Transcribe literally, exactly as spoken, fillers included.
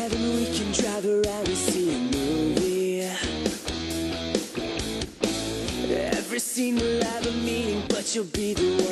together we can drive around and see a movie. Every scene will have a meaning, but you'll be the